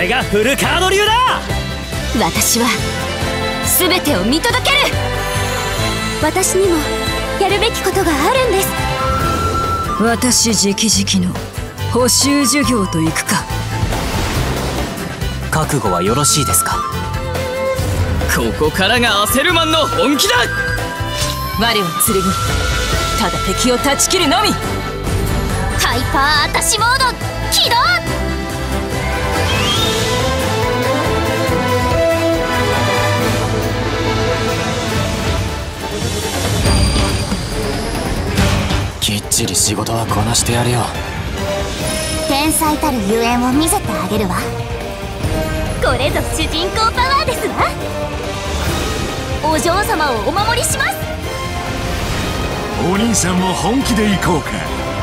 れがフルカード流だ。 私は全てを見届ける。私にもやるべきことがあるんです。 私直々の補習授業といくか。 覚悟はよろしいですか。 ここからがアセルマンの本気だ。 我は剣、ただ敵を断ち切るのみ。 ハイパーアタシモード起動。 きっちり仕事はこなしてやるよ。 天才たるゆえんを見せてあげるわ。これぞ主人公パワーですわ。お嬢様をお守りします。 お兄さんも本気で行こうか。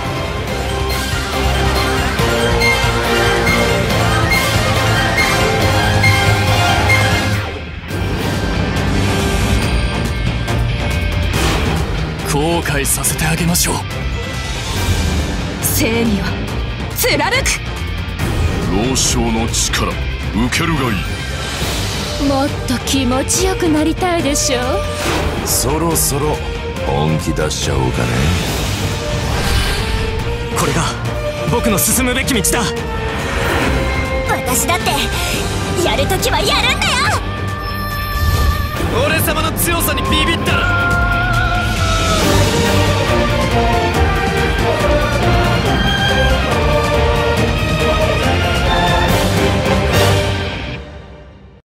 後悔させてあげましょう。 正義は貫く。 老将の力受けるがいい。 もっと気持ちよくなりたいでしょ。 そろそろ本気出しちゃおうかね。 これが僕の進むべき道だ。 私だってやるときはやるんだよ。 俺様の強さにビビったら